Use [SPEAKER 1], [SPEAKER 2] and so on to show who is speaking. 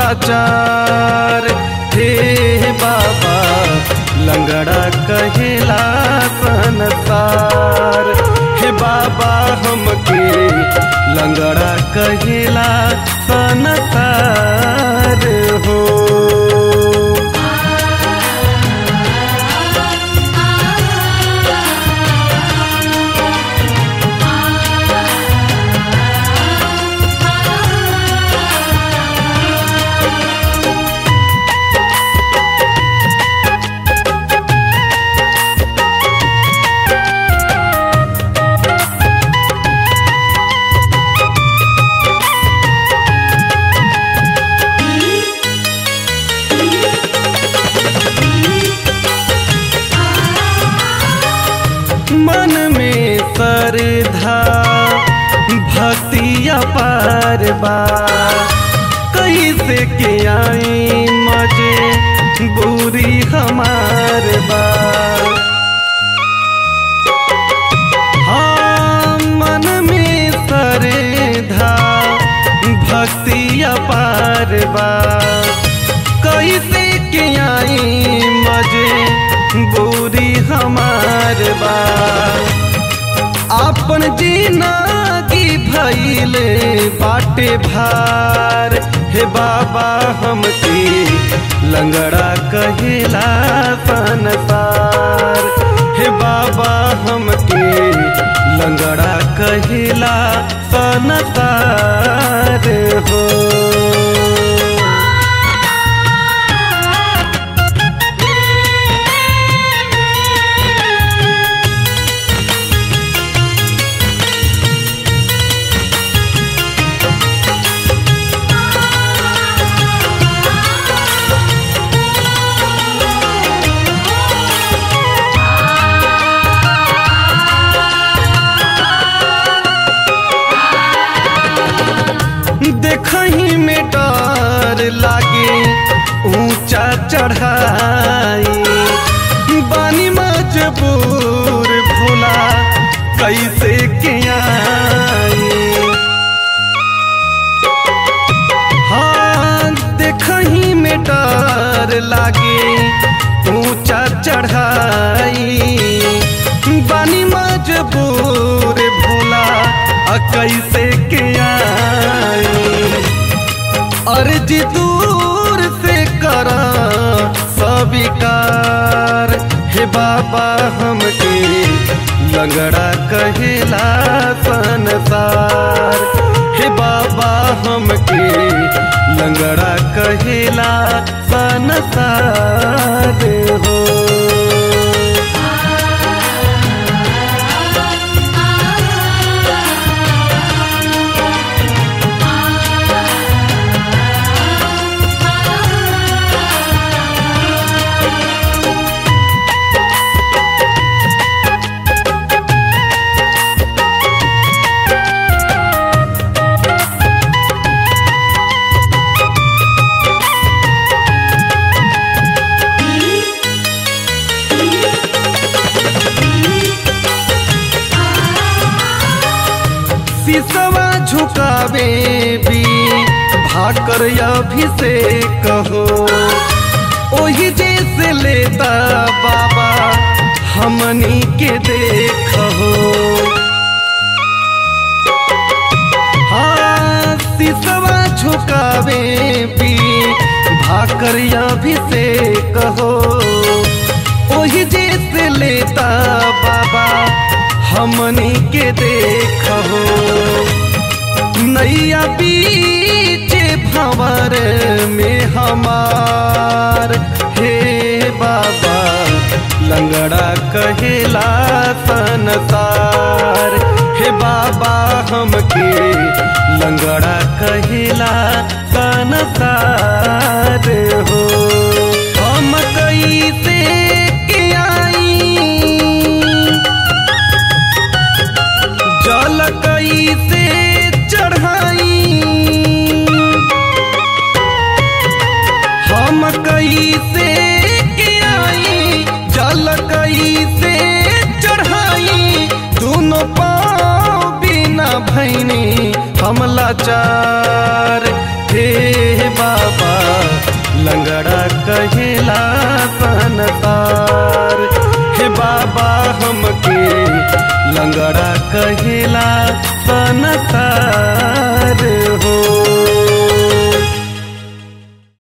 [SPEAKER 1] लाचार। हे बाबा लंगड़ा कहेला संसार। हे बाबा हमके लंगड़ा कहेला संसार हो। मन में श्रद्धा भक्ति अपार बा, कैसे के आई मजे बुरी हमार बा। हाँ मन में श्रद्धा भक्ति अपार बा, कैसे के आई मजे बुरी हमार बा। आपन जीना की भइले बाटे भार। हे बाबा हमके लंगड़ा कहेला संसार। हे बाबा हमके लंगड़ा कहेला संसार हो। देखही में डर लागे ऊंचा चढ़ाई, बानी मजबूर भोला कैसे के आई। हाँ देखही में डर लागे ऊंचा चढ़ाई, बानी मजबूर भोला कैसे के आई। अर्जी दूर से करा स्वीकार। हे बाबा हमके लंगड़ा कहेला संसार। हे बाबा हमके लंगड़ा कहेला संसार हो। सिसवा झुकावे भी भाकर अभिषेक हो, ओही जैसे लेता बाबा हमनी के देखो। हाँ सिसवा झुकावे भी भाकर अभिषेक हो, ओही जैसे लेता बाबा हमनी के देखो। नैया बीच भंवर में हमार। हे बाबा लंगड़ा कहेला संसार। हे बाबा हमके लंगड़ा कहेला संसार हो। हम कैसे के आई जल कैसे चढ़ाई, हम कैसे के आई जल कैसे चढ़ाई। दोनों पाँव बिना भैनी हम लाचार। हे बाबा लंगड़ा कहेला संसार। हे बाबा हमके लंगड़ा कहेला संसार।